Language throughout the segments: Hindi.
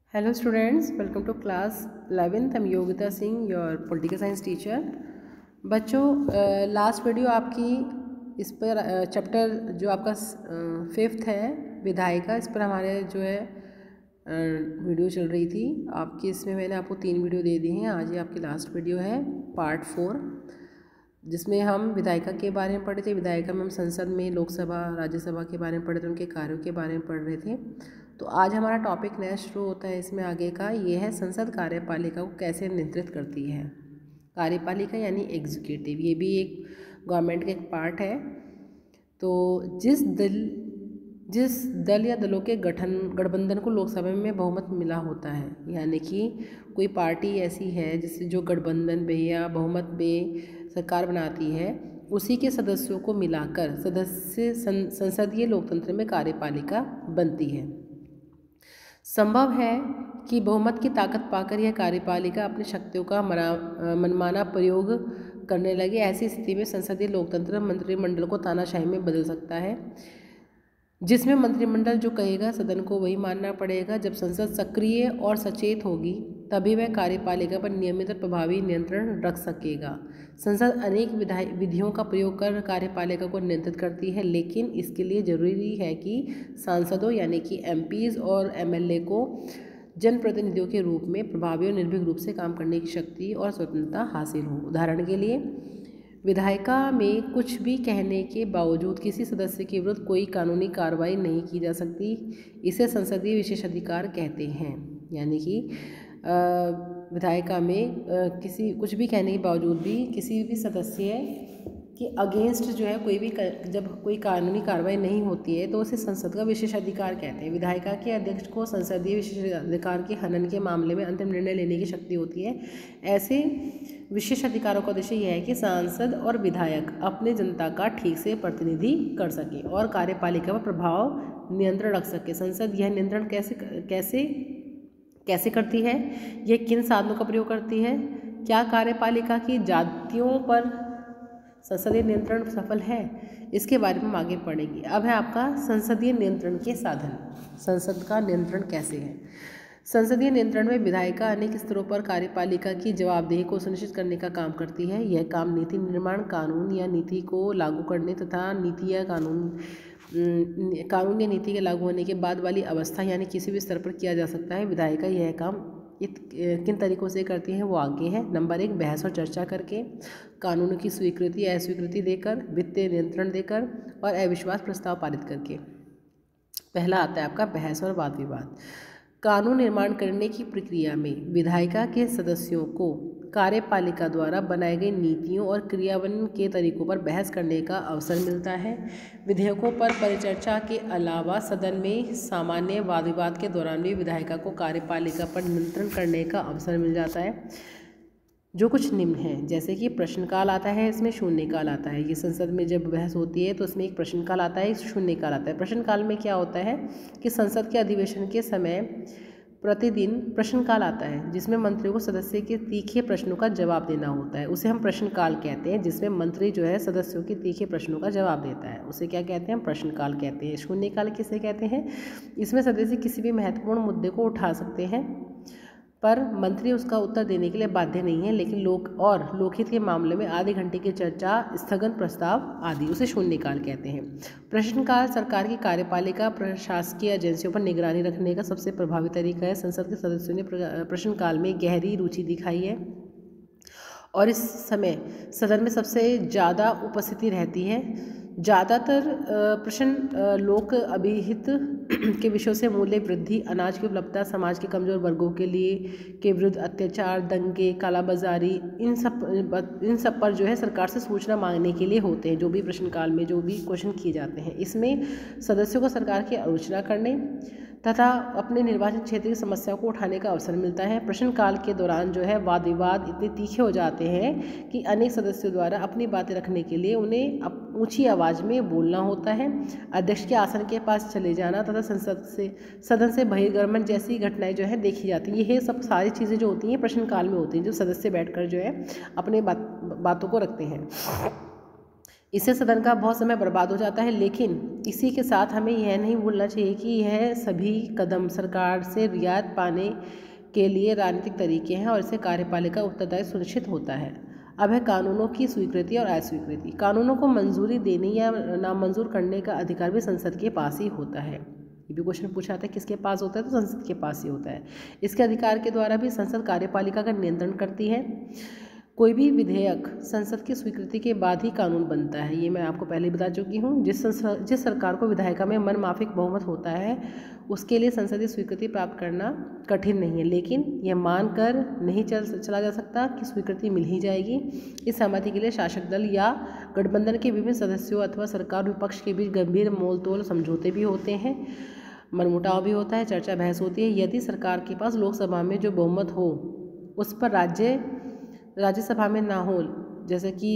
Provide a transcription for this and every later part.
Hello students, welcome to class 11th. I'm Yogita Singh, your political science teacher. बच्चों, लास्ट वीडियो आपकी इस पर चैप्टर जो आपका 5th है विधायिका, इस पर हमारे जो है वीडियो चल रही थी आपकी। इसमें मैंने आपको 3 वीडियो दे दी हैं। आज ये आपकी लास्ट वीडियो है पार्ट 4, जिसमें हम विधायिका के बारे में पढ़े थे। विधायिका में हम संसद में लोकसभा राज्यसभा के बारे में पढ़े थे, उनके कार्यों के बारे में पढ़ रहे थे। तो आज हमारा टॉपिक नया शुरू होता है इसमें आगे का, ये है संसद कार्यपालिका को कैसे नियंत्रित करती है। कार्यपालिका यानी एग्जीक्यूटिव, ये भी एक गवर्नमेंट का एक पार्ट है। तो जिस दल या दलों के गठबंधन को लोकसभा में बहुमत मिला होता है, यानी कि कोई पार्टी ऐसी है जिससे जो गठबंधन में या बहुमत में सरकार बनाती है, उसी के सदस्यों को मिलाकर संसदीय लोकतंत्र में कार्यपालिका बनती है। संभव है कि बहुमत की ताकत पाकर यह कार्यपालिका अपनी शक्तियों का मनमाना प्रयोग करने लगे। ऐसी स्थिति में संसदीय लोकतंत्र मंत्रिमंडल को तानाशाही में बदल सकता है, जिसमें मंत्रिमंडल जो कहेगा सदन को वही मानना पड़ेगा। जब संसद सक्रिय और सचेत होगी तभी वह कार्यपालिका पर नियमित और प्रभावी नियंत्रण रख सकेगा। संसद अनेक विधियों का प्रयोग कर कार्यपालिका को नियंत्रित करती है, लेकिन इसके लिए जरूरी है कि सांसदों यानी कि एमपीज और एमएलए को जनप्रतिनिधियों के रूप में प्रभावी और निर्भीक रूप से काम करने की शक्ति और स्वतंत्रता हासिल हो। उदाहरण के लिए, विधायिका में कुछ भी कहने के बावजूद किसी सदस्य के विरुद्ध कोई कानूनी कार्रवाई नहीं की जा सकती। इसे संसदीय विशेषाधिकार कहते हैं। यानी कि विधायिका में कुछ भी कहने के बावजूद भी किसी भी सदस्य के अगेंस्ट जो है जब कोई कानूनी कार्रवाई नहीं होती है तो उसे संसद का विशेषाधिकार कहते हैं। विधायिका के अध्यक्ष को संसदीय विशेषाधिकार के हनन के मामले में अंतिम निर्णय लेने की शक्ति होती है। ऐसे विशेषाधिकारों का उद्देश्य यह है कि सांसद और विधायक अपने जनता का ठीक से प्रतिनिधि कर सके और कार्यपालिका पर प्रभाव नियंत्रण रख सके। संसद यह नियंत्रण कैसे करती है, यह किन साधनों का प्रयोग करती है, क्या कार्यपालिका की जातियों पर संसदीय नियंत्रण सफल है, इसके बारे में हम आगे पढ़ेंगे। अब है आपका संसदीय नियंत्रण के साधन। संसद का नियंत्रण कैसे है। संसदीय नियंत्रण में विधायिका अनेक स्तरों पर कार्यपालिका की जवाबदेही को सुनिश्चित करने का काम करती है। यह काम नीति निर्माण, कानून या नीति को लागू करने तथा कानून या नीति के लागू होने के बाद वाली अवस्था यानी किसी भी स्तर पर किया जा सकता है। विधायिका यह काम किन तरीकों से करती हैं वो आगे है। नंबर 1, बहस और चर्चा करके, कानूनों की स्वीकृति या अस्वीकृति देकर, वित्तीय नियंत्रण देकर और अविश्वास प्रस्ताव पारित करके। पहला आता है आपका बहस और वाद विवाद। कानून निर्माण करने की प्रक्रिया में विधायिका के सदस्यों को कार्यपालिका द्वारा बनाई गई नीतियों और क्रियान्वयन के तरीकों पर बहस करने का अवसर मिलता है। विधेयकों पर परिचर्चा के अलावा सदन में सामान्य वाद विवाद के दौरान भी विधायिका को कार्यपालिका पर नियंत्रण करने का अवसर मिल जाता है, जो कुछ निम्न है। जैसे कि प्रश्नकाल आता है, इसमें शून्यकाल आता है। ये संसद में जब बहस होती है तो इसमें एक प्रश्नकाल आता है, एक शून्यकाल आता है। प्रश्नकाल में क्या होता है कि संसद के अधिवेशन के समय प्रतिदिन प्रश्नकाल आता है, जिसमें मंत्रियों को सदस्य के तीखे प्रश्नों का जवाब देना होता है। उसे हम प्रश्नकाल कहते हैं, जिसमें मंत्री जो है सदस्यों के तीखे प्रश्नों का जवाब देता है। उसे क्या कहते हैं, प्रश्नकाल कहते हैं। शून्यकाल किसे कहते हैं, इसमें सदस्य किसी भी महत्वपूर्ण मुद्दे को उठा सकते हैं पर मंत्री उसका उत्तर देने के लिए बाध्य नहीं है, लेकिन लोकहित के मामले में आधे घंटे की चर्चा, स्थगन प्रस्ताव आदि, उसे शून्यकाल कहते हैं। प्रश्नकाल सरकार की कार्यपालिका प्रशासकीय एजेंसियों पर निगरानी रखने का सबसे प्रभावी तरीका है। संसद के सदस्यों ने प्रश्नकाल में गहरी रुचि दिखाई है और इस समय सदन में सबसे ज़्यादा उपस्थिति रहती है। ज़्यादातर प्रश्न लोक अभिहित के विषयों से मूल्य वृद्धि, अनाज की उपलब्धता, समाज के कमजोर वर्गों के विरुद्ध अत्याचार, दंगे, कालाबाजारी, इन सब पर जो है सरकार से सूचना मांगने के लिए होते हैं। जो भी प्रश्नकाल में जो भी क्वेश्चन किए जाते हैं, इसमें सदस्यों को सरकार की आलोचना करने तथा अपने निर्वाचन क्षेत्र की समस्याओं को उठाने का अवसर मिलता है। प्रश्नकाल के दौरान जो है वाद विवाद इतने तीखे हो जाते हैं कि अनेक सदस्यों द्वारा अपनी बातें रखने के लिए उन्हें ऊंची आवाज़ में बोलना होता है। अध्यक्ष के आसन के पास चले जाना तथा सदन से बहिर्गमन जैसी घटनाएं जो है देखी जाती हैं। ये सब सारी चीज़ें जो होती हैं प्रश्नकाल में होती हैं, जो सदस्य बैठकर जो है अपने बातों को रखते हैं। इससे सदन का बहुत समय बर्बाद हो जाता है। लेकिन इसी के साथ हमें यह नहीं भूलना चाहिए कि यह सभी कदम सरकार से रियायत पाने के लिए राजनीतिक तरीके हैं और इससे कार्यपालिका उत्तरदायित्व सुनिश्चित होता है। अब है कानूनों की स्वीकृति और अस्वीकृति। कानूनों को मंजूरी देने या नामंजूर करने का अधिकार भी संसद के पास ही होता है। ये भी क्वेश्चन पूछा था किसके पास होता है, तो संसद के पास ही होता है। इसके अधिकार के द्वारा भी संसद कार्यपालिका का नियंत्रण करती है। कोई भी विधेयक संसद की स्वीकृति के बाद ही कानून बनता है, ये मैं आपको पहले बता चुकी हूँ। जिस सरकार को विधायिका में मनमाफिक बहुमत होता है उसके लिए संसदीय स्वीकृति प्राप्त करना कठिन नहीं है, लेकिन यह मानकर नहीं चला जा सकता कि स्वीकृति मिल ही जाएगी। इस सहमति के लिए शासक दल या गठबंधन के विभिन्न सदस्यों अथवा सरकार विपक्ष के बीच गंभीर मोलतोल समझौते भी होते हैं, मनमुटाव भी होता है, चर्चा बहस होती है। यदि सरकार के पास लोकसभा में जो बहुमत हो उस पर राज्यसभा में ना हो, जैसे कि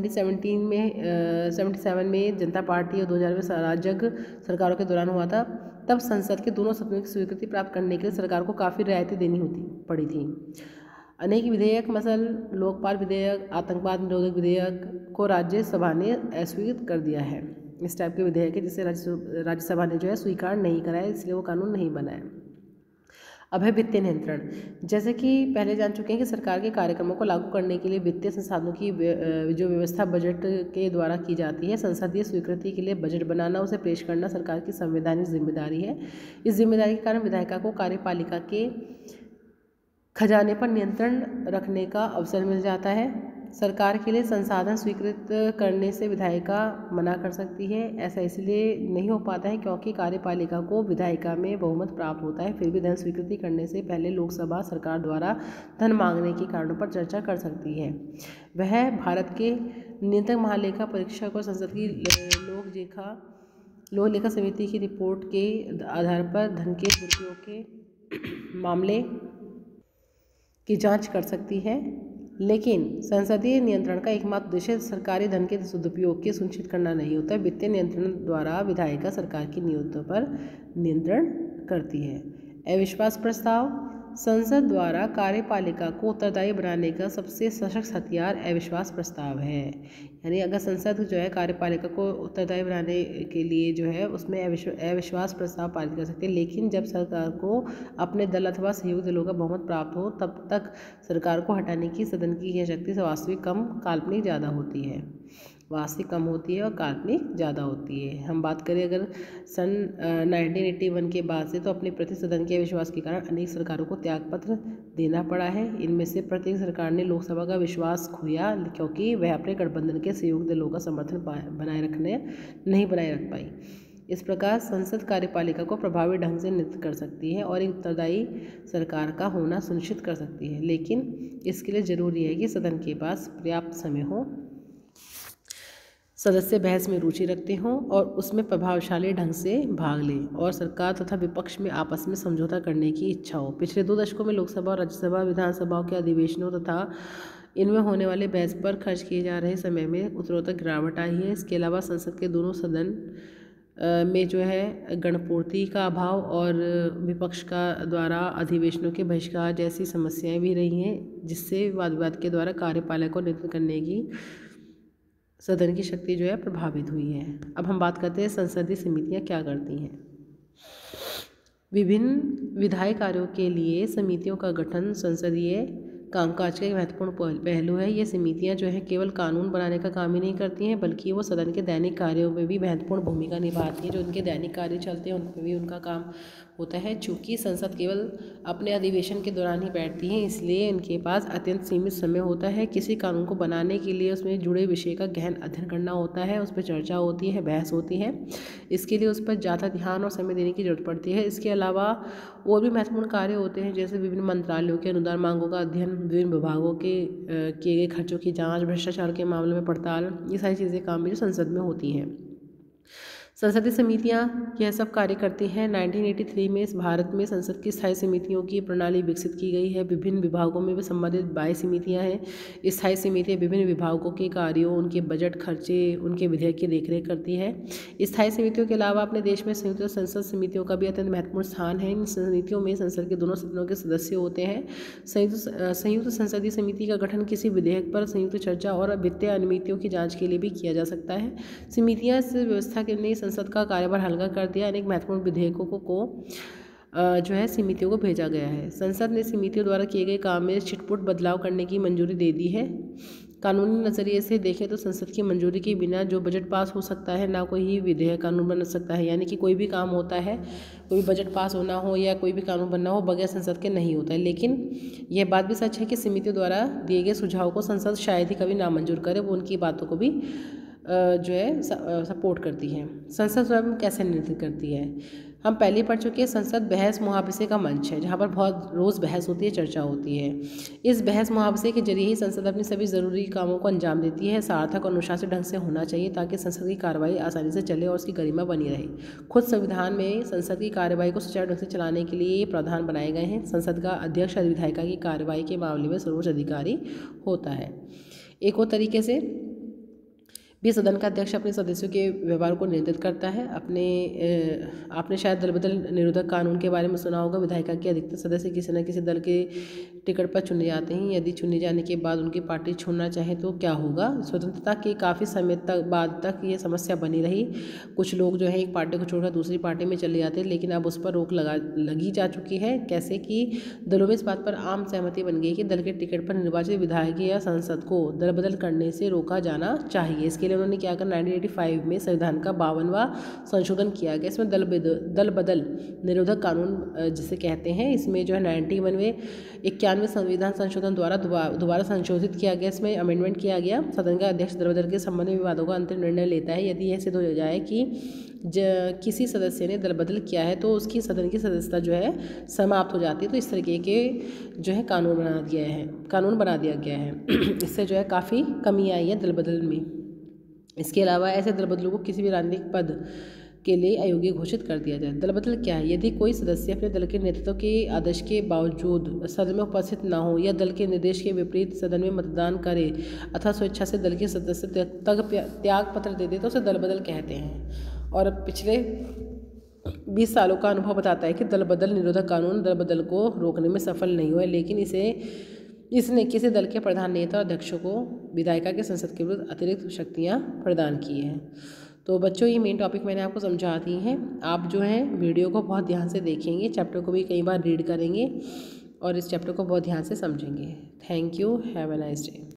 77 में जनता पार्टी और 2000 में राजग सरकारों के दौरान हुआ था, तब संसद के दोनों सदनों की स्वीकृति प्राप्त करने के लिए सरकार को काफ़ी रियायतें देनी पड़ी थी। अनेक विधेयक मसल लोकपाल विधेयक, आतंकवाद निरोधक विधेयक को राज्यसभा ने अस्वीकृत कर दिया है। इस टाइप के विधेयक है जिसे राज्यसभा ने जो है स्वीकार नहीं कराया, इसलिए वो कानून नहीं बना है। अब है वित्तीय नियंत्रण। जैसे कि पहले जान चुके हैं कि सरकार के कार्यक्रमों को लागू करने के लिए वित्तीय संसाधनों की जो व्यवस्था बजट के द्वारा की जाती है। संसदीय स्वीकृति के लिए बजट बनाना, उसे पेश करना सरकार की संवैधानिक जिम्मेदारी है। इस जिम्मेदारी के कारण विधायिका को कार्यपालिका के खजाने पर नियंत्रण रखने का अवसर मिल जाता है। सरकार के लिए संसाधन स्वीकृत करने से विधायिका मना कर सकती है। ऐसा इसलिए नहीं हो पाता है क्योंकि कार्यपालिका को विधायिका में बहुमत प्राप्त होता है। फिर भी धन स्वीकृति करने से पहले लोकसभा सरकार द्वारा धन मांगने के कारणों पर चर्चा कर सकती है। वह भारत के नियंत्रक महालेखा परीक्षक और संसद की लोक लेखा समिति की रिपोर्ट के आधार पर धन के दुरुपयोग के मामले की जांच कर सकती है। लेकिन संसदीय नियंत्रण का एकमात्र उद्देश्य सरकारी धन के सदुपयोग के सुनिश्चित करना नहीं होता। वित्तीय नियंत्रण द्वारा विधायिका सरकार की नीतियों पर नियंत्रण करती है। अविश्वास प्रस्ताव। संसद द्वारा कार्यपालिका को उत्तरदायी बनाने का सबसे सशक्त हथियार अविश्वास प्रस्ताव है। यानी अगर संसद जो है कार्यपालिका को उत्तरदायी बनाने के लिए जो है उसमें अविश्वास प्रस्ताव पारित कर सकते हैं। लेकिन जब सरकार को अपने दल अथवा सहयोगी दलों का बहुमत प्राप्त हो तब तक सरकार को हटाने की सदन की यह शक्ति से वास्तविक कम काल्पनिक ज़्यादा होती है। वास्तविक कम होती है और काल्पनिक ज़्यादा होती है। हम बात करें अगर सन 1981 के बाद से, तो अपने प्रति सदन के अविश्वास के कारण अनेक सरकारों को त्यागपत्र देना पड़ा है। इनमें से प्रत्येक सरकार ने लोकसभा का विश्वास खोया क्योंकि वह अपने गठबंधन के सहयोगी दलों का समर्थन नहीं बनाए रख पाई। इस प्रकार संसद कार्यपालिका को प्रभावी ढंग से नियुक्त कर सकती है और एक उत्तरदायी सरकार का होना सुनिश्चित कर सकती है। लेकिन इसके लिए ज़रूरी है कि सदन के पास पर्याप्त समय हो, सदस्य बहस में रुचि रखते हों और उसमें प्रभावशाली ढंग से भाग लें और सरकार तथा विपक्ष में आपस में समझौता करने की इच्छा हो। पिछले 2 दशकों में लोकसभा और राज्यसभा विधानसभाओं के अधिवेशनों तथा इनमें होने वाले बहस पर खर्च किए जा रहे समय में उत्तरोत्तर गिरावट आई है। इसके अलावा संसद के दोनों सदन में जो है गणपूर्ति का अभाव और विपक्ष का द्वारा अधिवेशनों के बहिष्कार जैसी समस्याएं भी रही हैं, जिससे वाद विवाद के द्वारा कार्यपालिका को नियंत्रित करने की सदन की शक्ति जो है प्रभावित हुई है। अब हम बात करते हैं संसदीय समितियां क्या करती हैं। विभिन्न विधायी कार्यों के लिए समितियों का गठन संसदीय कामकाज का एक महत्वपूर्ण पहलू है। ये समितियां जो है केवल कानून बनाने का काम ही नहीं करती हैं, बल्कि वो सदन के दैनिक कार्यों में भी महत्वपूर्ण भूमिका निभाती हैं। जो उनके दैनिक कार्य चलते हैं उनमें भी उनका काम होता है। चूँकि संसद केवल अपने अधिवेशन के दौरान ही बैठती है, इसलिए इनके पास अत्यंत सीमित समय होता है। किसी कानून को बनाने के लिए उसमें जुड़े विषय का गहन अध्ययन करना होता है, उस पर चर्चा होती है, बहस होती है। इसके लिए उस पर ज़्यादा ध्यान और समय देने की जरूरत पड़ती है। इसके अलावा और भी महत्वपूर्ण कार्य होते हैं, जैसे विभिन्न मंत्रालयों के अनुदान मांगों का अध्ययन, विभिन्न विभागों के किए गए खर्चों की जाँच, भ्रष्टाचार के मामले में पड़ताल, ये सारी चीज़ें काम भी जो संसद में होती हैं। संसदीय समितियां यह सब कार्य करती हैं। 1983 में इस भारत में संसद की स्थायी समितियों की प्रणाली विकसित की गई है। विभिन्न विभागों में भी संबंधित 22 समितियां हैं। स्थायी समितियां विभिन्न विभागों के कार्यों, उनके बजट खर्चे, उनके विधेयक की देखरेख करती है। स्थायी समितियों के अलावा अपने देश में संयुक्त संसद समितियों का भी अत्यंत महत्वपूर्ण स्थान है। इन समितियों में संसद के दोनों सदनों के सदस्य होते हैं। संयुक्त संसदीय समिति का गठन किसी विधेयक पर संयुक्त चर्चा और वित्तीय अनियमितताओं की जांच के लिए भी किया जा सकता है। समितियां इस व्यवस्था के लिए संसद का कार्यभार हल्का कर दिया। अनेक महत्वपूर्ण विधेयकों को जो है समितियों को भेजा गया है। संसद ने समितियों द्वारा किए गए काम में छिटपुट बदलाव करने की मंजूरी दे दी है। कानूनी नज़रिए से देखें तो संसद की मंजूरी के बिना जो बजट पास हो सकता है, ना कोई ही विधेयक कानून बन सकता है। यानी कि कोई भी काम होता है, कोई बजट पास होना हो या कोई भी कानून बनना हो, बगैर संसद के नहीं होता है। लेकिन यह बात भी सच है कि समितियों द्वारा दिए गए सुझाव को संसद शायद ही कभी नामंजूर करे। वो उनकी बातों को भी जो है सपोर्ट करती है। संसद स्वयं कैसे निर्णय करती है, हम पहले पढ़ चुके हैं। संसद बहस मुहावसे का मंच है, जहाँ पर बहुत रोज़ बहस होती है, चर्चा होती है। इस बहस मुहावसे के जरिए ही संसद अपने सभी ज़रूरी कामों को अंजाम देती है। सार्थक और अनुशासित ढंग से होना चाहिए ताकि संसद की कार्रवाई आसानी से चले और उसकी गरिमा बनी रहे। खुद संविधान में संसद की कार्रवाई को सुचारू ढंग से चलाने के लिए ये प्रावधान बनाए गए हैं। संसद का अध्यक्ष विधायिका की कार्रवाई के मामले में सर्वोच्च अधिकारी होता है। एक और तरीके से भी सदन का अध्यक्ष अपने सदस्यों के व्यवहार को नियंत्रित करता है। आपने शायद दल बदल निरोधक कानून के बारे में सुना होगा। विधायिका के अधिकतर सदस्य किसी न किसी दल के टिकट पर चुने जाते हैं। यदि चुने जाने के बाद उनकी पार्टी छोड़ना चाहे तो क्या होगा। स्वतंत्रता के काफ़ी समय बाद तक ये समस्या बनी रही। कुछ लोग जो है एक पार्टी को छोड़कर दूसरी पार्टी में चले जाते हैं, लेकिन अब उस पर रोक लगी जा चुकी है। कैसे कि दलों में इस बात पर आम सहमति बन गई कि दल के टिकट पर निर्वाचित विधायक या सांसद को दल बदल करने से रोका जाना चाहिए। इसके उन्होंने क्या कर 1985 में संविधान का 52वां संशोधन किया गया। इसमें दल बदल निरोधक कानून जिसे कहते हैं, इसमें जो है 91वें संविधान संशोधन द्वारा दोबारा संशोधित किया गया। इसमें अमेंडमेंट किया गया। सदन का अध्यक्ष दल बदल के संबंध में विवादों का अंतिम निर्णय लेता है। यदि यह सिद्ध हो जाए कि किसी सदस्य ने दल बदल किया है तो उसकी सदन की सदस्यता जो है समाप्त हो जाती है। तो इस तरीके के जो है कानून बना दिया गया है। इससे जो है काफ़ी कमी आई है दल बदल में। इसके अलावा ऐसे दल बदलों को किसी भी राजनीतिक पद के लिए अयोग्य घोषित कर दिया जाए। दल बदल क्या है, यदि कोई सदस्य अपने दल के नेतृत्व के आदेश के बावजूद सदन में उपस्थित न हो या दल के निर्देश के विपरीत सदन में मतदान करे अथवा स्वेच्छा से दल के सदस्य त्याग पत्र दे दे तो उसे दल बदल कहते हैं। और पिछले 20 सालों का अनुभव बताता है कि दल बदल निरोधक कानून दल बदल को रोकने में सफल नहीं हुआ, लेकिन इसने किसी दल के प्रधान नेता और अध्यक्षों को विधायिका के संसद के विरुद्ध अतिरिक्त शक्तियाँ प्रदान की हैं। तो बच्चों, ये मेन टॉपिक मैंने आपको समझा दी हैं। आप जो है वीडियो को बहुत ध्यान से देखेंगे, चैप्टर को भी कई बार रीड करेंगे और इस चैप्टर को बहुत ध्यान से समझेंगे। Thank you, have a nice day.